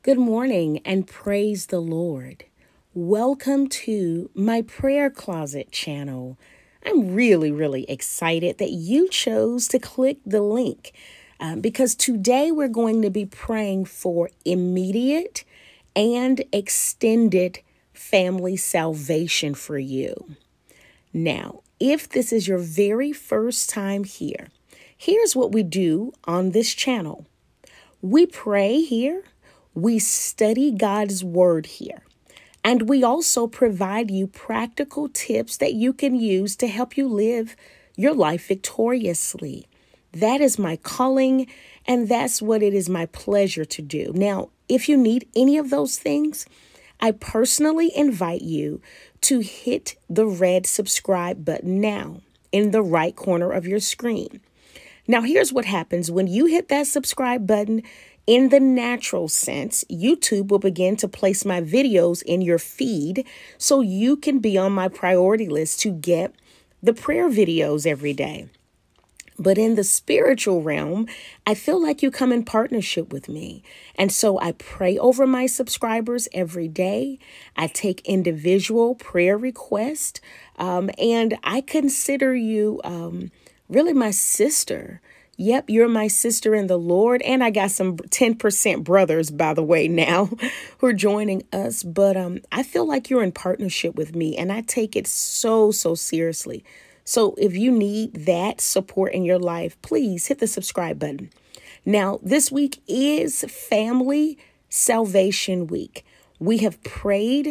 Good morning and praise the Lord. Welcome to my prayer closet channel. I'm really excited that you chose to click the link because today we're going to be praying for immediate and extended family salvation for you. Now, if this is your very first time here, here's what we do on this channel. We pray here. We study God's word here, and we also provide you practical tips that you can use to help you live your life victoriously. That is my calling, and that's what it is my pleasure to do. Now, if you need any of those things, I personally invite you to hit the red subscribe button now in the right corner of your screen. Now, here's what happens when you hit that subscribe button. In the natural sense, YouTube will begin to place my videos in your feed so you can be on my priority list to get the prayer videos every day. But in the spiritual realm, I feel like you come in partnership with me. And so I pray over my subscribers every day. I take individual prayer requests, and I consider you really my sister. Yep, you're my sister in the Lord. And I got some 10% brothers, by the way, now who are joining us. But I feel like you're in partnership with me, and I take it so seriously. So if you need that support in your life, please hit the subscribe button. Now, this week is Family Salvation Week. We have prayed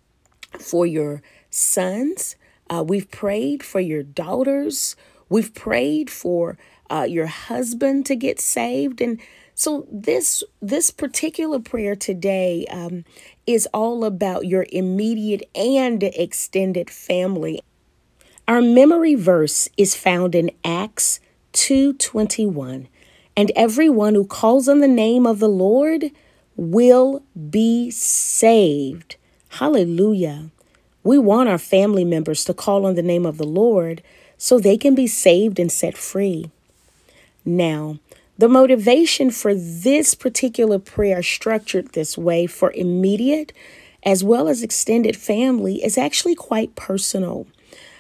for your sons. We've prayed for your daughters. We've prayed for your husband to get saved. And so this particular prayer today is all about your immediate and extended family. Our memory verse is found in Acts 2:21. And everyone who calls on the name of the Lord will be saved. Hallelujah. We want our family members to call on the name of the Lord so they can be saved and set free. Now, the motivation for this particular prayer structured this way for immediate as well as extended family is actually quite personal.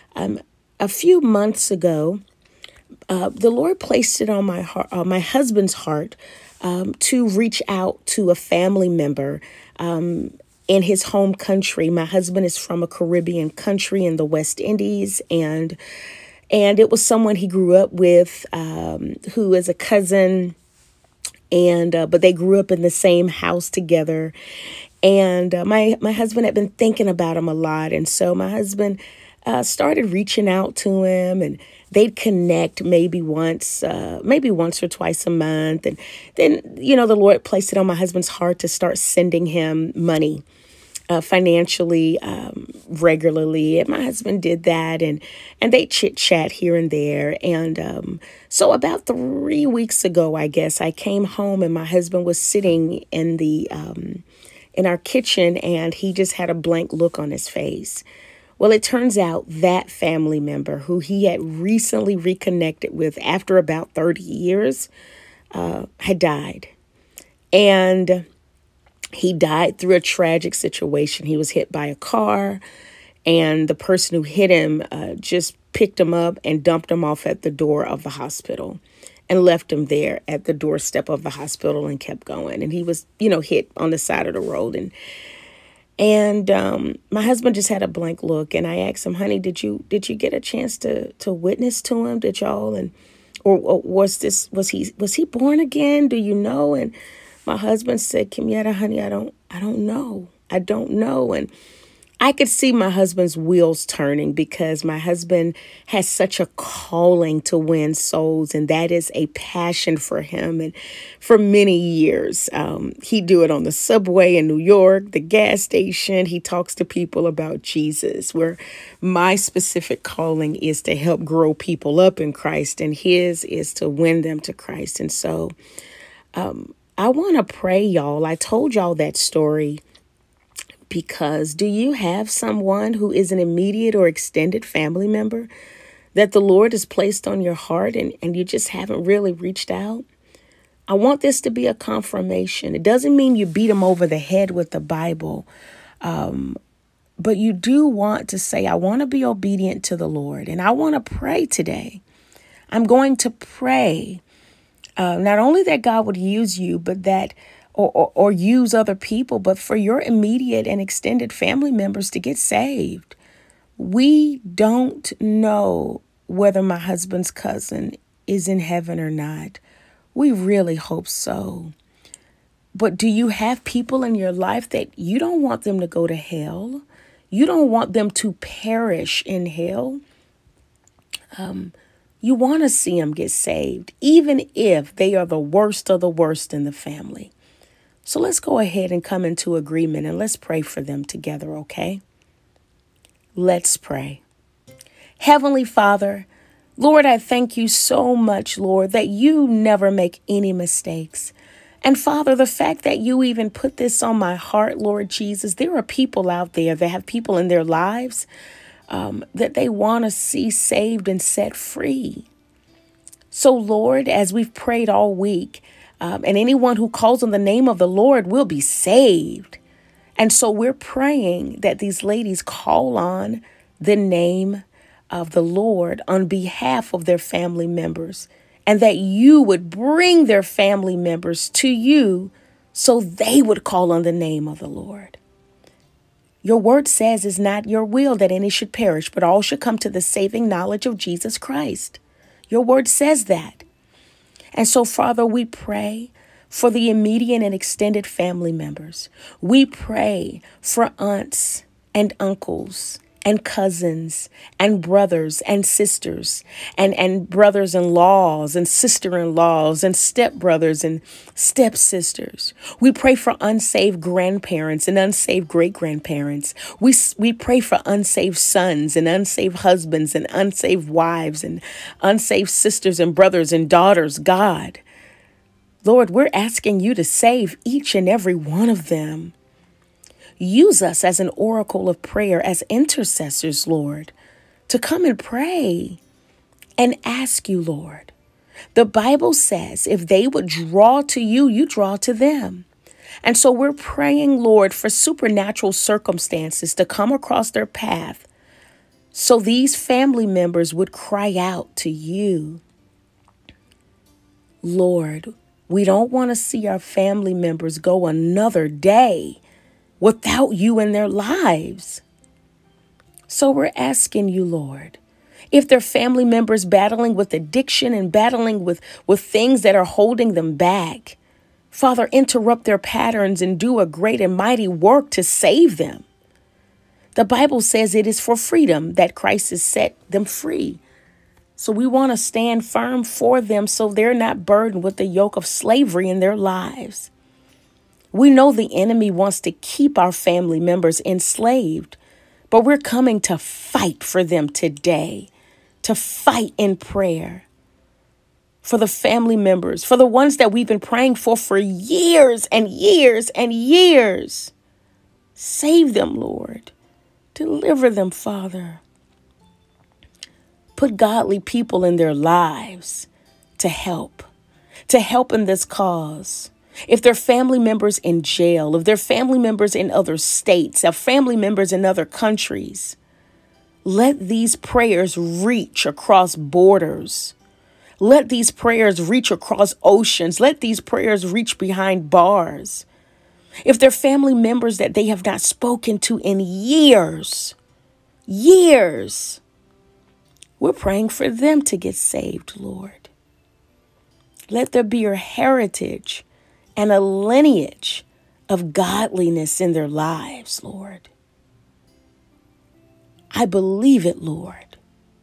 A few months ago, the Lord placed it on my heart, my husband's heart, to reach out to a family member in his home country. My husband is from a Caribbean country in the West Indies, and it was someone he grew up with, who is a cousin, and but they grew up in the same house together. And my husband had been thinking about him a lot, and so my husband started reaching out to him, and they'd connect maybe once or twice a month. And then, the Lord placed it on my husband's heart to start sending him money financially regularly. And my husband did that, and they chit chat here and there. And so about 3 weeks ago, I guess, I came home and my husband was sitting in in our kitchen, and he just had a blank look on his face. Well, it turns out that family member who he had recently reconnected with after about 30 years had died. And he died through a tragic situation. He was hit by a car, and the person who hit him just picked him up and dumped him off at the door of the hospital and left him there at the doorstep of the hospital and kept going. And he was, hit on the side of the road. And my husband just had a blank look, and I asked him, "Honey, did you get a chance to witness to him? Did y'all? And or was he born again? Do you know?" And my husband said, "Kimyetta, honey, I don't know. I don't know." And I could see my husband's wheels turning because my husband has such a calling to win souls, and that is a passion for him. And for many years, he'd do it on the subway in New York, the gas station. He talks to people about Jesus, where my specific calling is to help grow people up in Christ, and his is to win them to Christ. And so I want to pray, y'all. I told y'all that story because do you have someone who is an immediate or extended family member that the Lord has placed on your heart and you just haven't really reached out? I want this to be a confirmation. It doesn't mean you beat them over the head with the Bible, but you do want to say, I want to be obedient to the Lord, and I want to pray today. I'm going to pray not only that God would use you, but that or use other people, but for your immediate and extended family members to get saved. We don't know whether my husband's cousin is in heaven or not. We really hope so. But do you have people in your life that you don't want them to go to hell? You don't want them to perish in hell? You want to see them get saved, even if they are the worst of the worst in the family. So let's go ahead and come into agreement and let's pray for them together, okay? Let's pray. Heavenly Father, Lord, I thank you so much, Lord, that you never make any mistakes. And Father, the fact that you even put this on my heart, Lord Jesus, there are people out there that have people in their lives that they want to see saved and set free. So, Lord, as we've prayed all week, and anyone who calls on the name of the Lord will be saved. And so we're praying that these ladies call on the name of the Lord on behalf of their family members, and that you would bring their family members to you so they would call on the name of the Lord. Your word says it's not your will that any should perish, but all should come to the saving knowledge of Jesus Christ. Your word says that. And so, Father, we pray for the immediate and extended family members. We pray for aunts and uncles and cousins and brothers and sisters and brothers-in-laws and sister-in-laws and stepbrothers and stepsisters. We pray for unsaved grandparents and unsaved great-grandparents. We pray for unsaved sons and unsaved husbands and unsaved wives and unsaved sisters and brothers and daughters, God. Lord, we're asking you to save each and every one of them. Use us as an oracle of prayer, as intercessors, Lord, to come and pray and ask you, Lord. The Bible says if they would draw to you, you draw to them. And so we're praying, Lord, for supernatural circumstances to come across their path so these family members would cry out to you. Lord, we don't want to see our family members go another day without you in their lives. So we're asking you, Lord, if they're family members battling with addiction and battling with things that are holding them back, Father, interrupt their patterns and do a great and mighty work to save them. The Bible says it is for freedom that Christ has set them free. So we want to stand firm for them so they're not burdened with the yoke of slavery in their lives. We know the enemy wants to keep our family members enslaved, but we're coming to fight for them today, to fight in prayer for the family members, for the ones that we've been praying for years and years and years. Save them, Lord. Deliver them, Father. Put godly people in their lives to help in this cause. If they're family members in jail, if they're family members in other states, if family members in other countries, let these prayers reach across borders. Let these prayers reach across oceans. Let these prayers reach behind bars. If they're family members that they have not spoken to in years, we're praying for them to get saved, Lord. Let there be a heritage and a lineage of godliness in their lives, Lord. I believe it, Lord.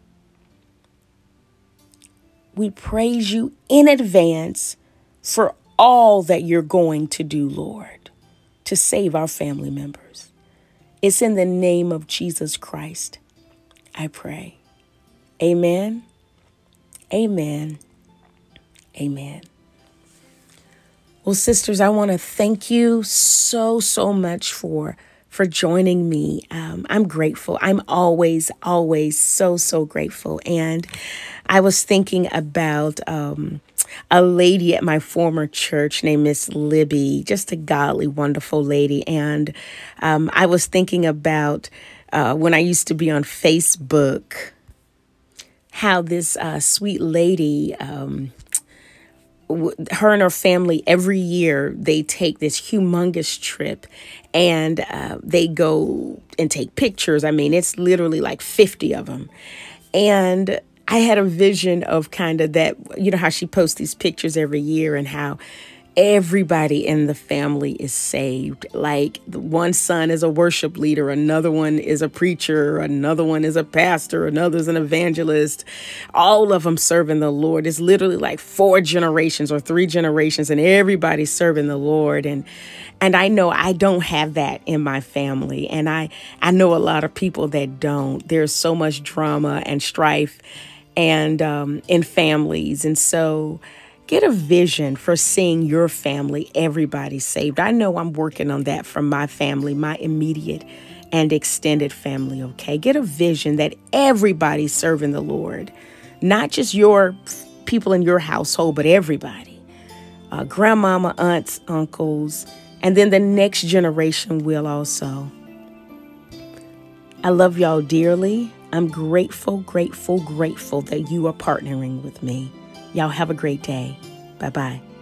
We praise you in advance for all that you're going to do, Lord, to save our family members. It's in the name of Jesus Christ I pray. Amen. Amen. Amen. Well, sisters, I want to thank you so much for for joining me. I'm grateful. I'm always, always so grateful. And I was thinking about a lady at my former church named Miss Libby, just a godly, wonderful lady. And I was thinking about when I used to be on Facebook, how this sweet lady, her and her family, every year they take this humongous trip and they go and take pictures. I mean, it's literally like 50 of them. And I had a vision of kind of that, you know, how she posts these pictures every year and how everybody in the family is saved. Like one son is a worship leader, another one is a preacher, another one is a pastor, another's an evangelist. All of them serving the Lord. It's literally like 4 generations or 3 generations and everybody's serving the Lord. And I know I don't have that in my family. And I know a lot of people that don't. There's so much drama and strife and in families. And so get a vision for seeing your family, everybody saved. I know I'm working on that for my family, my immediate and extended family, okay? Get a vision that everybody's serving the Lord, not just your people in your household, but everybody. Grandmama, aunts, uncles, and then the next generation will also. I love y'all dearly. I'm grateful that you are partnering with me. Y'all have a great day. Bye-bye.